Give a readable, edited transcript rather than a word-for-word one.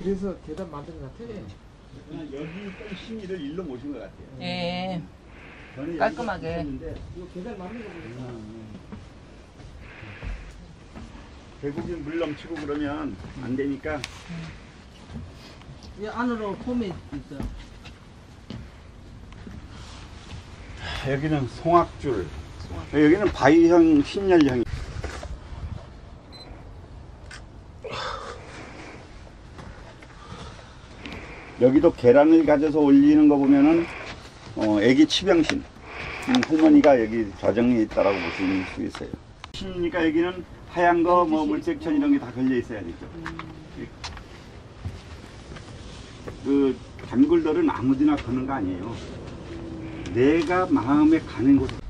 이래서 계단 만든 것 같아. 여기 있던 신의를 일로 모신 것 같아요. 예. 저는 깔끔하게. 여기가 있었는데 이거 계단 만든 거 보니까. 계곡이 물 넘치고 그러면 안 되니까 이 안으로 폼이 있어. 여기는 송악줄, 여기는 바위형, 신열형. 여기도 계란을 가져서 올리는 거 보면은 애기 치병신 할머니가 여기 좌정에 있다라고 보실 수 있어요. 신이니까 여기는 하얀 거, 뭐 물색천 이런 게 다 걸려 있어야 되죠. 그 단골들은 아무데나 거는 거 아니에요. 내가 마음에 가는 곳.